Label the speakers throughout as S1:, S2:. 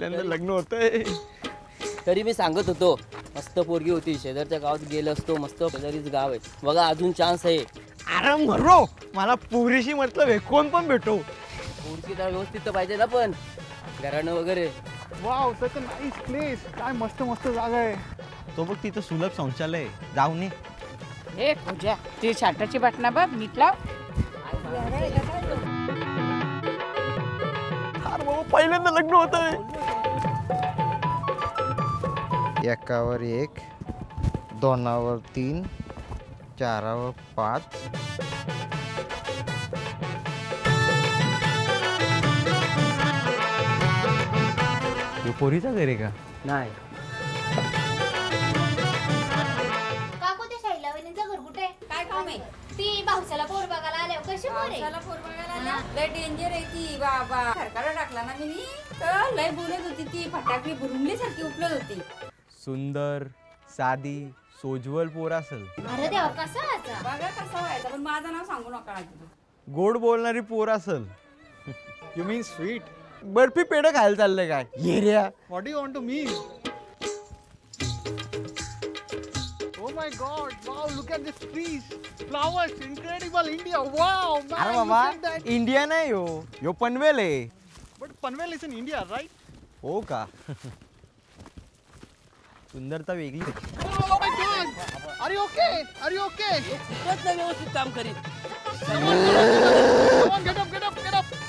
S1: पहिल्यांदा लग्न होतंय.
S2: तरी मी सांगत होतो मस्त पोरगी होती, शेजारच्या गावात गेलो असतो, मस्त शेजारीच गाव आहे बघा, अजून चान्स आहे.
S1: अरे मरो, मला पोरीशी मतलब आहे, कोण पण भेटो.
S2: पोरगी तर व्यवस्थित तर पाहिजे ना, पण घराणं वगैरे.
S3: Wow, such a nice place. काय मस्त मस्त जागा आहे.
S1: तो बघ तिथं सुलभ शौचालय, जाऊ नये.
S4: हे पूजा, ती छाटाची बाटना बघ, मीठ लाव.
S1: अरे बाबा, पहिल्यांदा लग्न होतंय.
S5: एकावर 1, दोनावर 3, चारावर 5.
S1: पोरीचा घर आहे का?
S2: नाही.
S6: काकू ते शैला वहिनींचं घर कुठे? काय काम आहे? ती भाऊसाला पोर बघायला आल्या, कशी पोर आहे?
S4: भाऊसाला पोर बघायला आल्या? लय डेंजर आहे ती बाबा. सरकारला टाकला ना मी, तर लय बोलत होती ती, फटाकडी बुरुंगली सारखी उपलत होती.
S1: सुंदर, साधी, सोजवल पोर असेल.
S6: अरे देवा, कसा व्हायचा?
S4: बघा कसा व्हायचा, पण माझं नाव सांगू नका तू.
S1: गोड बोलणारी पोर असेल.
S3: You mean sweet?
S1: बर्फी पेढं खायला चाललंय काय? येऱ्या.
S3: What do you want to mean? Oh my God! Wow, look at these trees, flowers, incredible, India. Wow, man,
S1: अरे
S3: look
S1: बाबा,
S3: at that.
S1: इंडिया नाही यो पनवेल आहे.
S3: But Panvel is in India, right?
S1: हो का? सुंदरता वेगळी.
S3: Oh my God! Are you okay? Are you okay?
S2: खूपच नाही व्यवस्थित काम करीत.
S3: Come on, get up, get up, get up.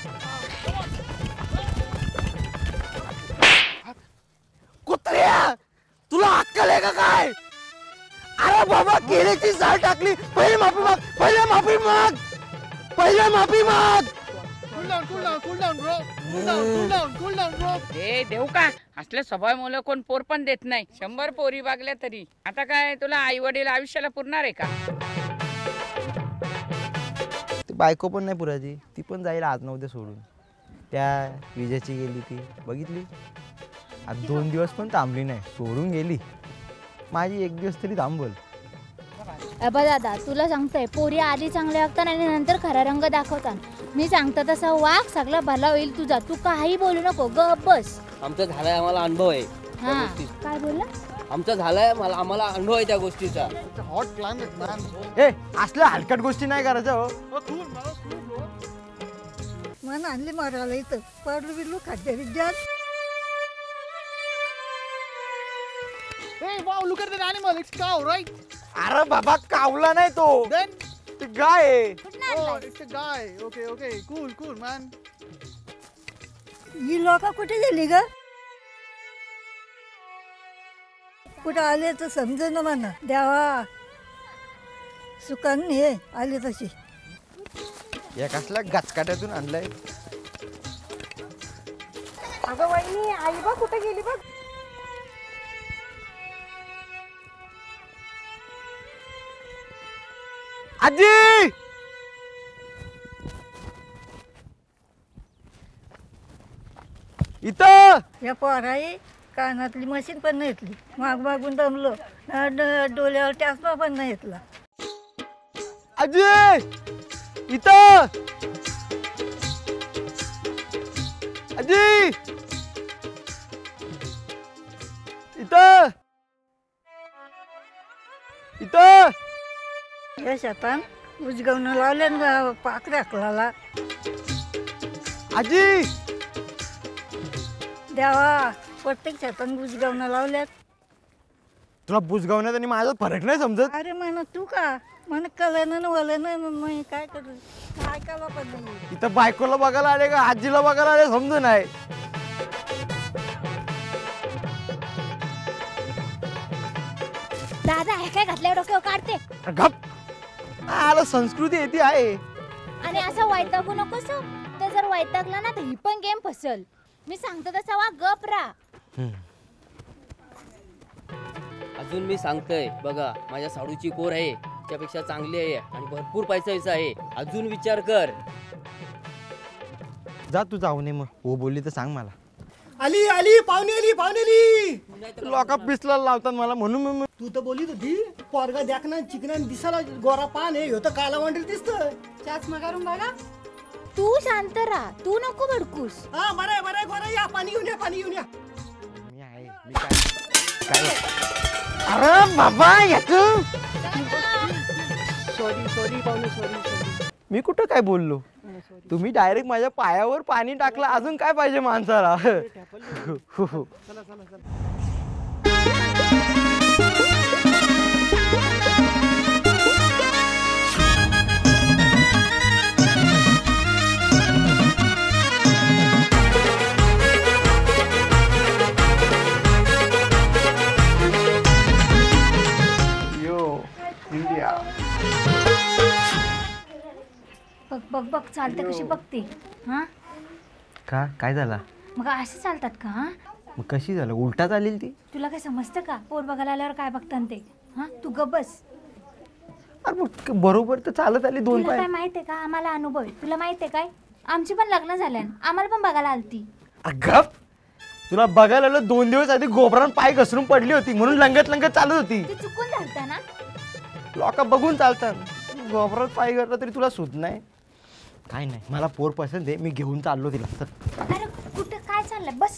S1: कुत्र्या, तुला अक्कल आहे का काय? अरे बाबा, केळीची साल टाकली. पहिले माफी माग, पहिले माफी माग, पहिले माफी माग.
S3: Cool down, cool down, cool down, bro. Cool down, cool down, cool down, bro.
S4: हे देऊ का? असल्या स्वभाव मुलं कोण पोर पण देत नाही. 100 पोरी बागल्या तरी. आता काय तुला आई वडील आयुष्याला पुरणार आहे का?
S5: ती बायको पण नाही पुराची, ती पण जाईल आज न उद्या सोडून. त्या विजेची गेली ती बघितली, आज 2 दिवस पण थांबली नाही, सोडून गेली. माझी 1 दिवस तरी थांबल.
S6: अबा दादा, तुला सांगतोय, पोरी आधी चांगले वागतात आणि नंतर खरा रंग दाखवतात. मी सांगतो तसा वाघ, सगळा भला होईल तुझा. तू काही बोलू नको, गप बस.
S2: आमचा झालाय, आम्हाला अनुभव आहे त्या
S6: हा,
S2: गोष्टीचा.
S6: काय बोलला?
S2: आमचा झालाय, आम्हाला अनुभव आहे त्या गोष्टीचा.
S3: It's a hot climate, man.
S1: ए, असल्या हलकट गोष्टी नाही करायच्या हो.
S3: Oh, cool, man. Oh, cool, bro.
S7: मन आणली मारायला इथं पडलो बिडलो खाद्य विद्यात.
S3: Hey, wow, look at that animal. It's cow, right?
S1: अरे बाबा, कावला नाही तो,
S3: Then,
S1: ते गाय आहे.
S3: oh, it's a guy. Okay, okay, cool, cool, man.
S7: ही लोक कुठे गेली ग? कुठं आले तर समजे ना म्हणा. देवा, सुकान हे आली तशी.
S5: या कसल्या गचकाट्यातून आणलंय.
S7: अगं वहिनी, आई बघ कुठे गेली बघ.
S1: आजी, इथं.
S7: या पोराई कानातली मशीन पण नाही घेतली, माग मागून दमलो. डोळ्यावर टाचमा पण नाही घेतला.
S1: आजी, इथं. आजी, इथं. इथं.
S7: या शेतान उजगवणं लावल्या ना पाक राखला.
S1: आजी,
S7: देवा, प्रत्येक शेतान उजगवणं लावल्यात.
S1: तुला बुजगावण्यात आणि माझ्यात फरक नाही समजत.
S7: अरे म्हणा तू का म्हण कळलं वलं नाही काय करू, काय कला पण नाही.
S1: इथं बायकोला बघायला आले का आजीला बघायला आले समजून नाही.
S6: दादा, हे काय घातल्यावर डोक्यावर काढते?
S1: गप. आला, संस्कृती येते आहे.
S6: आणि असं वैतागू नकोस. ते जर वैतागला ना तर ही पण गेम फसल. मी सांगतो तसा वा गप राहा.
S2: अजून मी सांगतोय बघा, माझ्या साडूची पोर आहे, त्यापेक्षा चांगली आहे आणि भरपूर पैसा आहे. अजून विचार कर.
S5: जा तू जाऊ नये मग. हो बोलली तर सांग मला.
S8: आली आली, पाहुणे आली, पाहुणे आली.
S1: लोका पिसला लावतात मला, म्हणून मी.
S8: तू तर बोलीत होती पोरगा देखना चिकना दिसाला गोरा पान आहे, ह्यो तर काला वांडील दिसतोय.
S7: चाचमा करून बघा.
S6: तू शांत राहा, तू नको भडकूस.
S8: हा, बरं बरं, गोरा या, पाणी घेऊन या, पाणी घेऊन या.
S5: मी काय
S1: अरे बाबा याचं
S8: सॉरी पाहुणे सॉरी.
S5: मी कुठं काय बोललो? तुम्ही डायरेक्ट माझ्या पायावर पाणी टाकलं, अजून काय पाहिजे माणसाला?
S6: बघ बघ बघ चालते कशी बघते हा.
S5: का काय झाला?
S6: मग असे चालतात का हा?
S5: मग कशी झालं? उलटा चालेल ती?
S6: तुला काय समजतं का पोर बघायला आल्यावर काय बघतात ते? हा तू गप बस.
S5: अरे मग बरोबर तर चालत आली दोन
S6: तुला
S5: पाय.
S6: काय माहितीये का आम्हाला अनुभव आहे. तुला माहितीये काय आमची पण लग्न झाल्या आम्हाला पण बघायला आलती.
S5: गप. तुला बघायला आलं 2 दिवस आधी गोबरान पाय घसरून पडली होती म्हणून लंगत लंगत चालत होती.
S6: ते चुकून झालतं ना.
S5: लोक बघून चालतात. गोबरात पाय घातला तरी तुला सुध नाही. काय नाही, मला पोर पसंत आहे, मी घेऊन चाललो तिला.
S6: अरे कुठं काय चाललंय बस.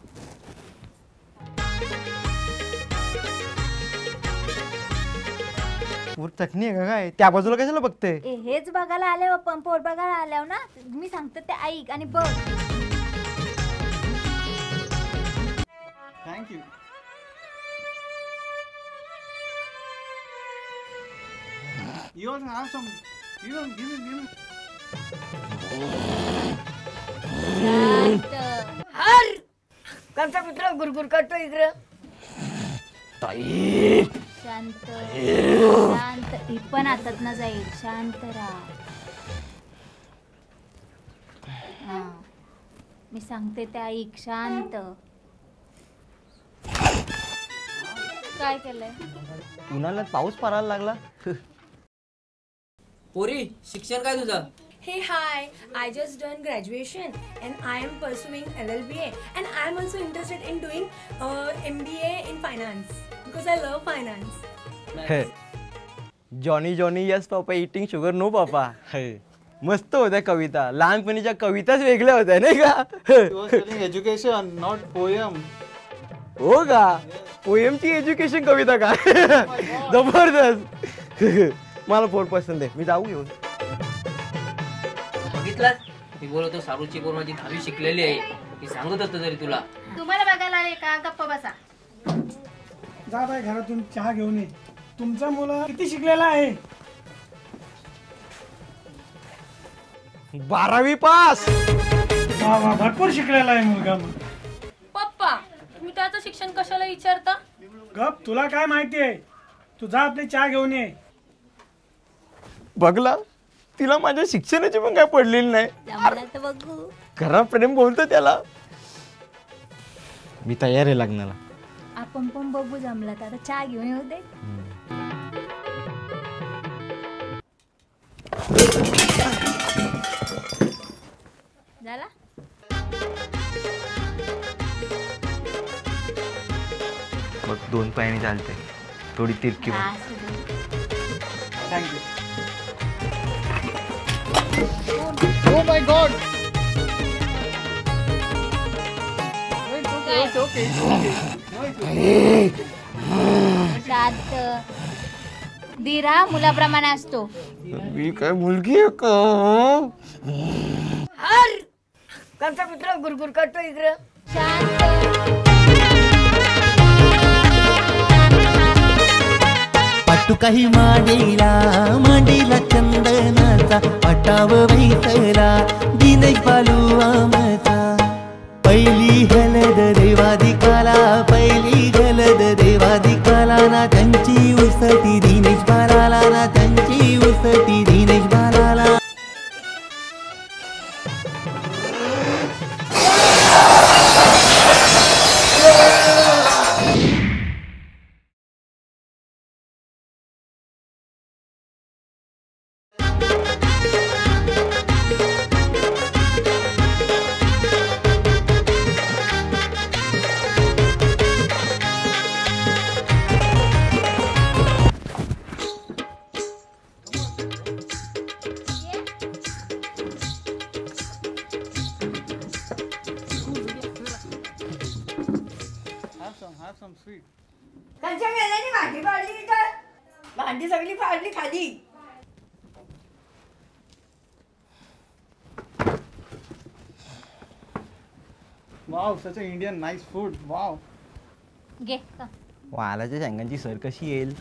S5: पोर चटणी आहे का काय? त्या बाजूला कशाला बघते?
S6: हेच बघायला आले पण पोर बघायला आल्यावर ना मी सांगते ते ऐक आणि बघ.
S3: Thank you. You also have some. Give me.
S7: हर कोणता मित्र गुरगुर करतो इकडं.
S6: शांत शांत ही पण हातात ना जाईल. शांत राहा. हा मी सांगते ते ऐक. शांत. काय केलंय?
S5: उन्हाळ्यात पाऊस पडायला लागला.
S2: पोरी शिक्षण काय तुझं?
S9: Hey, hi. I just done graduation and I am pursuing LLBA and I am also interested in doing MBA in finance because I love finance.
S5: Johnny Johnny yes papa eating sugar no papa. मस्त होत्या कविता. लहानपणीच्या कविताच वेगळ्या होत्या नाही का?
S3: You are selling education, not poem.
S5: हो का? पोएमची education कविता का? जबरदस्त. मला पोर पसंत आहे, मी जाऊ घेऊन.
S2: बघितलास मी बोलतो सारूची पोर माझी 10वी शिकलेली आहे. मी सांगत होतो तरी तुला.
S6: तुम्हाला बघायला आले का? गप्प बसा.
S8: जा बाय घरातून चहा घेऊन ये. तुमचा मुलं किती शिकलेला आहे?
S5: 12वी पास.
S8: वा वा भरपूर शिकलेला आहे मुलगा.
S9: पप्पा तुम्ही त्याचं शिक्षण कशाला विचारता?
S8: गप, तुला काय माहिती आहे? तू जा आपली चहा घेऊन ये.
S5: बघला, तिला माझ्या शिक्षणाची पण काय पडलेली नाही.
S6: जमलं तर बघू.
S5: खरा प्रेम बोलतो त्याला. मी तयार आहे लग्नाला.
S6: आपण पण बघू जमलं तर. आता चहा घेऊन येऊ दे. झाला.
S5: बघ 2 पायाने चालते, थोडी तिरकी.
S6: असू दे.
S3: Thank you. Oh my God. It's okay.
S6: शांत. धीरा मुलाप्रमाणे असतो.
S5: मी काय मुलगी आहे का?
S7: हर कोणता मित्र गुरगुर करतो इकडं.
S6: शांत.
S10: पाटू काही मांडीला चंदनाचा पाटाव वैतला दिनेश बालू आमचा. पहिली गलद देवादिकाला ना त्यांची उसटी दिनेश बालाला ना त्यांची उसटी दिनेश बालाला.
S3: sweet.
S7: त्यांच्या वेळेने भांडी पाडली तर भांडी सगळी पाडली खाली.
S3: Wow, such an Indian nice food. Wow.
S6: घे का.
S5: वालाच्या शेंगांची सर कशी येईल?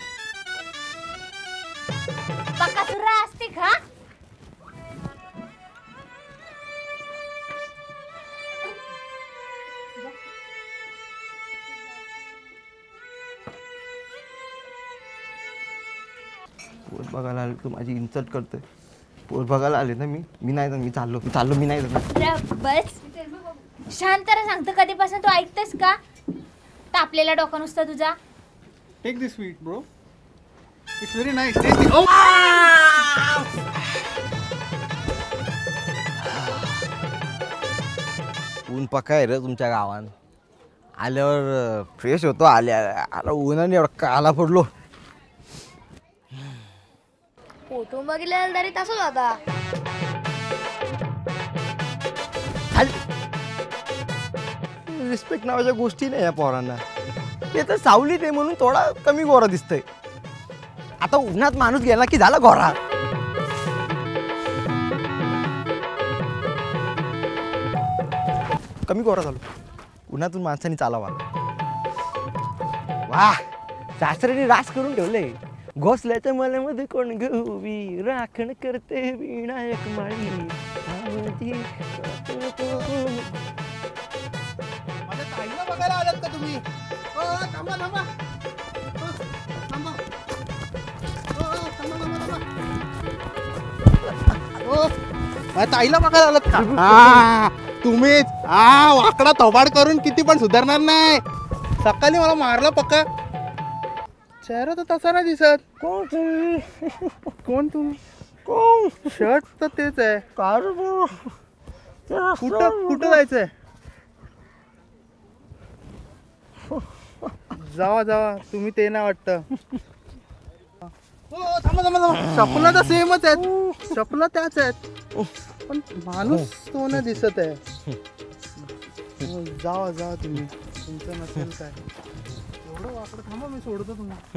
S6: बकासुरा असते का?
S5: पोर बघायला आले तू माझी इन्सल्ट करतोय. पोर बघायला आले ना मी नाही जाणार, मी चाललो मी नाही जाणार.
S6: बस शांत रा. सांगतो कधीपासून तू ऐकतेस का? तापलेला डोका नुसता तुझा.
S3: Take this sweet, bro. It's very nice. Tasty. Oh!
S5: ऊन पक्का आहे रे तुमच्या गावात. आल्यावर फ्रेश होतो. आला उन्हाने एवढा काला पडलो.
S6: फोटो बघितलेला तरी तसंच होता.
S5: रिस्पेक्ट नावाच्या गोष्टी नाही या पोरांना. ते तर सावलीत आहे म्हणून थोडा कमी गोरा दिसतोय. आता उन्हात माणूस गेला की झाला गोरा. कमी गोरा झालो. उन्हातून माणसाने चालावा. वा सासऱ्याने रास करून ठेवले. घोसल्याच्या मल्यामध्ये कोण गवी राखण करते विनायक माळी.
S3: माझ्या ताईला बघायला आलात का तुम्ही? थांबा थांबा. थांबा. माझ्या ताईला बघायला आलात का? तुम्हीच. वाकडा थोबाड करून किती पण सुधारणार नाही. सकाळी मला मारलं पक्का. चेहरा तर तसा नाही दिसत. कोण तुम्ही? कोण? शर्ट तर तेच आहे. कुठं जायचंय? जावा तुम्ही ते नाही वाटतं. थांबा. चपला तर सेमच आहेत. चपला त्याच आहेत पण माणूस तो नाही दिसत आहे. जावा तुम्ही. तुमचं नसेल काय एवढं वाकडं. थांबा मी सोडतो तुम्हाला.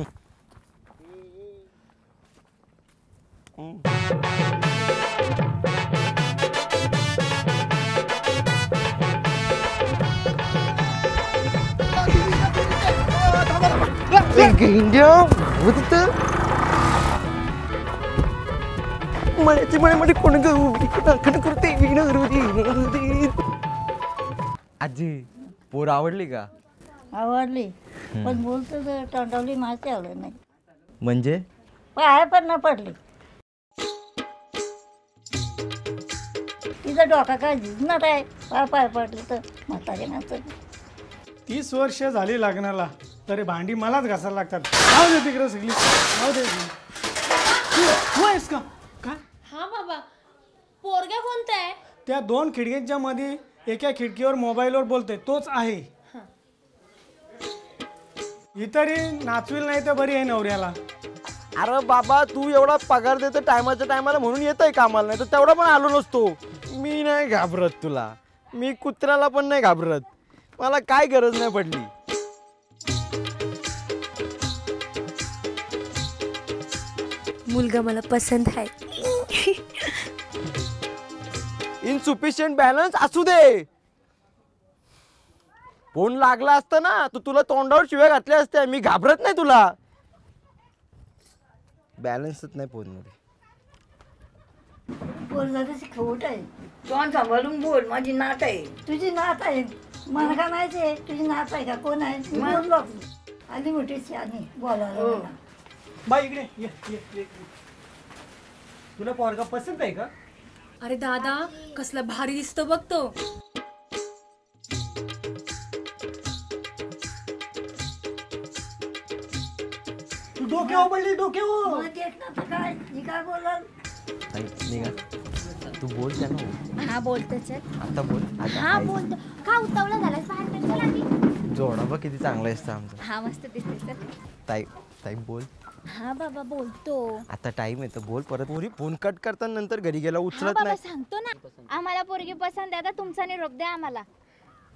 S5: मण्याची मळ्यामध्ये कोण राखण करते विनोदी. आजी पोर आवडली का?
S7: आवडली पण बोलतो तर तोंडावली माहिती आवडत नाही.
S5: म्हणजे
S7: पाय पण न पडली. तिचा डोका काय झिजणार आहे. पाय पडली तर म्हातारी नंतर.
S8: 30 वर्ष झाली लग्नाला तरी भांडी मलाच घासायला लागतात. जाऊ दे तिकडे सगळी. जाऊ दे. तू आहेस का? काय?
S9: हा बाबा. पोरगा कोणता आहे?
S8: त्या 2 खिडक्यांच्या मध्ये एका खिडकीवर मोबाईलवर बोलते तोच आहे. इतरी नाचविल नाही तर बरी आहे नवऱ्याला.
S5: अरे बाबा तू एवढा पगार देतो टायमाच्या टायमाला म्हणून येतोय कामाला. नाही तर तेवढा पण आलो नसतो. मी नाही घाबरत तुला. मी कुत्र्याला पण नाही घाबरत. मला काय गरज नाही पडली.
S9: मुलगा मला पसंत आहे.
S5: इनसफिशियंट बॅलन्स असू दे. फोन लागला असता ना तर तुला तोंडावर शिव्या घातल्या असत्या. मी घाबरत नाही तुला. बॅलन्सच नाही फोन मध्ये.
S7: बोलला तशी खोट आहे. तोंड सांभाळून बोल. माझी नात आहे. तुझी नात आहे. मला काय माहिती आहे तुझी नात आहे का कोण आहे. बोललो आधी मोठी शहाणी बोलायला.
S8: बाई इकडे ये. तुला पोरगा पसंत आहे का?
S9: अरे दादा कसला भारी दिसतो बघतो.
S8: तू डोक्यावर पडली डोक्यावर.
S7: मला देत नव्हतं काय. मी काय बोलाल.
S5: तू बोल ना.
S6: हा बोलतोच आहे.
S5: आता बोल.
S6: हा बोलतो. का उतावला झालास बाहेर निघाला आधी.
S5: जोडा बघ किती चांगला असतं आमचं.
S6: हा मस्त दिसते.
S5: ताई बोल.
S6: हा बाबा बोलतो.
S5: आता टाइम आहे तर बोल. परत पोरी फोन कट करता नंतर घरी गेला
S6: हा
S5: उचलत
S6: बाबा
S5: नाही.
S6: सांगतो ना. आम्हाला पोरगी पसंत आहे. आता तुमचा निरोप द्या आम्हाला.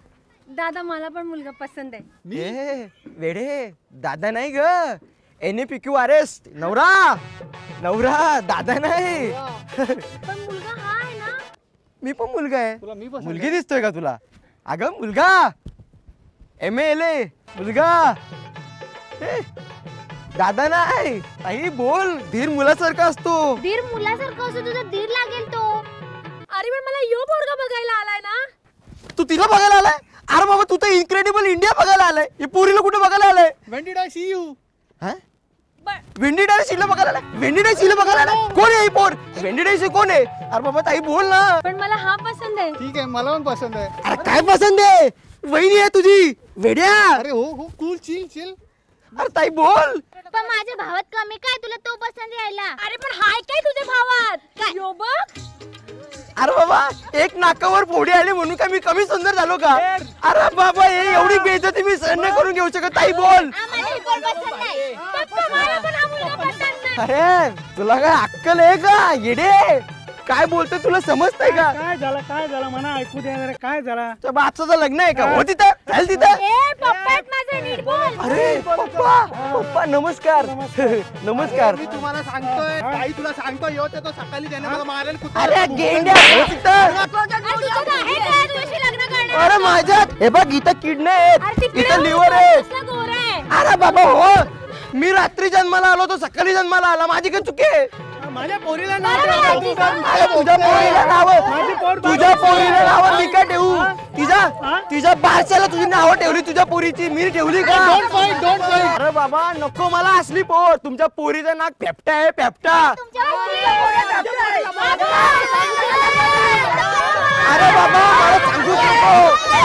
S9: दादा मला पण मुलगा पसंत आहे.
S5: ए वेडे, दादा नाही ग, NAPQRS, नवरा नवरा, दादा नाही.
S9: पण मुलगा हा आहे ना.
S5: मी पण मुलगा आहे.
S3: तुला मी पसंत
S5: मुलगी दिसतोय का तुला? अगं मुलगा, MLA मुलगा. ए, दादा नाही. आई बोल, धीर मुलासारखा असतो.
S6: धीर मुलासारखं असं तुझं धीर लागेल तो.
S9: अरे पण मला यो पोरगा बघायला आलाय ना.
S5: तू तिला बघायला आलाय? अरे बाबा तू तर इनक्रेडिबल इंडिया बघायला आलाय. हे पोरीला कुठे बघायला आलाय?
S3: When did I see you?
S5: Wendy डायसीला बघायला आलाय? वेंडी डायसीला बघायला आलाय? कोण आहे ही पोर? वेंडी डायसी कोण आहे? अरे बाबा ताई बोल ना.
S9: पण मला हा पसंत आहे.
S3: ठीक आहे, मला पण पसंत आहे.
S5: अरे काय पसंत आहे? वहिनी आहे तुझी वेड्या.
S3: अरे हो हो, कूल, चिल चिल.
S5: अरे ताई बोल.
S6: पण माझ्या भावात कमी काय, तुला तो पसंत यायला?
S9: अरे पण हाय काय तुझ्या भावात? यो बघ.
S5: अरे बाबा एक नाकावर फोडी आली म्हणून काय मी कमी सुंदर झालो का? अरे बाबा हे एवढी बेइज्जती मी सहन नाही करून घेऊ शकत. ताई बोल.
S6: आम्हाला ही पोर पसंत नाही.
S9: पप्पा मला पण हा मुलगा पसंत नाही.
S5: अरे तुला काय अक्कल आहे का येडे? काय बोलतोय तुला समजतंय का?
S8: काय झालं मला ऐकू दे जरा. काय झाला?
S5: त्या बापचं लग्न आहे का? हो तिथं चल तिथं.
S9: ए पप्पा आहेत माझे, नीट बोल.
S5: अरे पप्पा पप्पा नमस्कार. नमस्कार.
S3: मी तुम्हाला सांगतोय, ताई तुला सांगतोय, यो ते तो सकाळी त्याने मला मारेल कुत्रा.
S5: अरे गेंड्या हो तिथं.
S9: अरे तुझं आहे का तुझ्याशी लग्न करणार?
S5: अरे माझ्यात हे बघ इथं किडनी आहेत,
S9: अरे तिकडे
S5: इथं लिव्हर आहे.
S9: कसला गोरा आहे.
S5: अरे बाबा हो, मी रात्री जन्माला आलो तो सकाळी जन्माला आला. माझी काय चुकी आहे?
S8: माझ्या पोरीला
S5: अरे तुझ्या पोरीला नाव, तुझ्या पोरीला नाव मी काय ठेवू? तिच्या बारशाला तुझी नावं ठेवली, तुझ्या पोरीची मी ठेवली का? अरे बाबा नको मला असली पोर. तुमच्या पोरीचं नाक फेपटा आहे, फेपटा. अरे बाबा मला सांगू नको.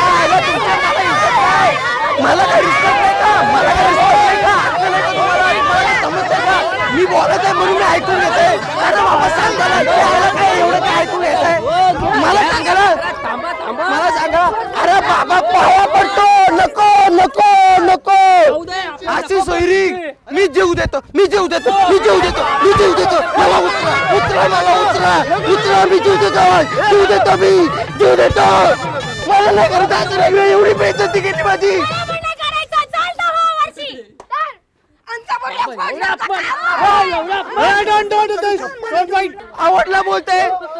S5: मला काय रिस्पेक्ट नाही का? मला काय रिस्पेक्ट नाही का? अक्कल नाही का तुम्हाला? मला समजतं का? मी बोलत आहे म्हणून मी ऐकून घेते. अरे बाबा सांग मला काय एवढं काय ऐकून घेतंय? मला सांगा ना, मला सांगा. अरे बाबा पाया पडतो. नको नको नको अशी सोयरी. मी जीव देतो, मी जीव देतो, मी जीव देतो, मी जीव देतो. मला उचला उचला, मला उचला उचला. मी जीव देतो, जीव देतो, मी जीव देतो. मला नाही करत असं नाही. एवढी बेइज्जती केली माझी. आवडला बोलते.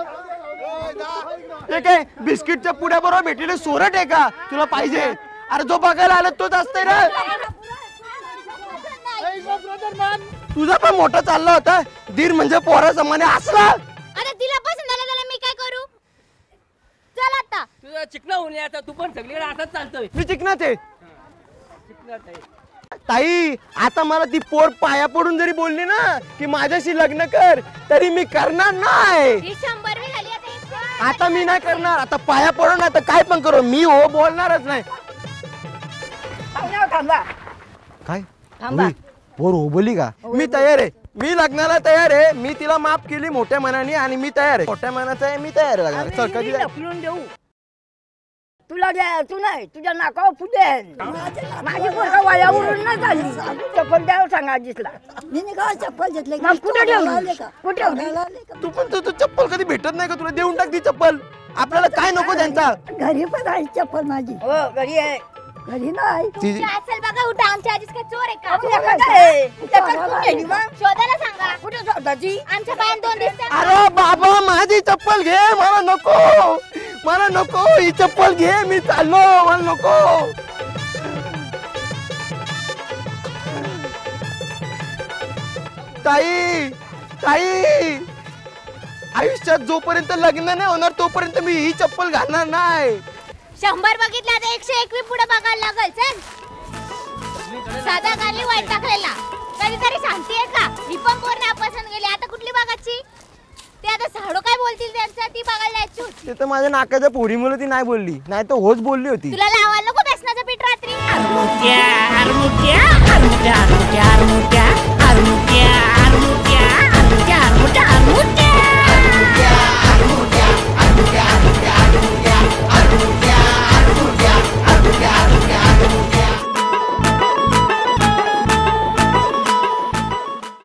S5: हे काय बिस्किटच्या पुड्याबरोबर भेटलेले सोरट आहे का तुला पाहिजे? अरे जो बघायला आला तोच असतंय ना. तुझा पण मोठा चालला होता. धीर म्हणजे पोरा समाने असला.
S6: आता तिला पसंत झालं त्याला मी काय करू? चल आता.
S2: तुझा चिकना होऊन आता तू पण सगळीकडे असंच चालतोय.
S5: मी चिकनाच आहे. ताई आता मला ती पोर पाया पडून जरी बोलली ना की माझ्याशी लग्न कर, तरी मी करणार नाही.
S6: ही 100वी झाली आता ही पोर.
S5: आता मी नाही करणार. आता पाया पडून आता काय पण करू, मी हो बोलणारच नाही. काय पोर हो बोलली का? मी तयार आहे. मी लग्नाला तयार आहे. मी तिला माफ केली मोठ्या मनाने आणि मी तयार आहे. मोठ्या मनाचं आहे, मी तयार आहे लग्नाला. चल कधी
S7: देऊ तुला द्या, तू नाही तुझ्या नाकावर फुटेल. माझी पोरगा वायावरून नाही झाली. चप्पल द्यावं सांगा आजीसला. मी काय चप्पल घेतले कुठे ठेवली? कुठे
S5: तू पण तू चप्पल कधी भेटत नाही का तुला? देऊन टाक ती चप्पल. आपल्याला काय नको त्यांचा.
S7: घरी पण आहे चप्पल माझी. हो घरी आहे. घरी नाही
S6: चल बघा उठा. आमच्या आधीच काय चोर आहे का?
S7: अरे
S6: शोधायला सांगा.
S7: कुठे शोधाची?
S6: आमच्या बाहेर 2 दिसतात.
S5: अरे बाबा माझी चप्पल घे. मला नको, मला नको. ही चप्पल घे. मी चाललो. मला नको. ताई ताई आयुष्यात जोपर्यंत लग्न नाही होणार तोपर्यंत मी ही चप्पल घालणार नाही.
S6: 100 बघितला तर 101 पुढे बघायला लागल. चल साधा गाली वाईट टाकलेला कधीतरी शांती आहे का? ही पण पोर नापसंत गेली. आता कुठली बघायची? ते आता साडू काय बोलतील त्यांचा ती बघायला जायची.
S5: ते तर माझ्या नाकाच्या पोरीमुळे ती नाही बोलली, नाही तर होच बोलली होती.
S6: तुला लावायला नको बेसनाचं पीठ रात्री.
S10: Armutia, armutia, armutia, armutia, armutia.